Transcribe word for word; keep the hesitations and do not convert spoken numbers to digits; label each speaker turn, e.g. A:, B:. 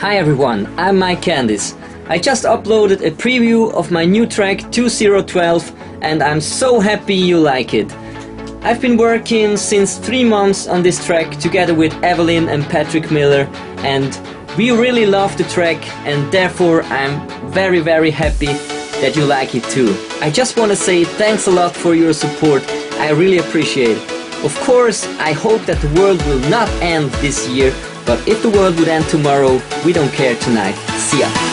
A: Hi everyone, I'm Mike Candice. I just uploaded a preview of my new track two thousand twelve and I'm so happy you like it. I've been working since three months on this track together with Evelyn and Patrick Miller, and we really love the track, and therefore I'm very very happy that you like it too. I just want to say thanks a lot for your support. I really appreciate it. Of course, I hope that the world will not end this year, but if the world would end tomorrow, we don't care tonight. See ya!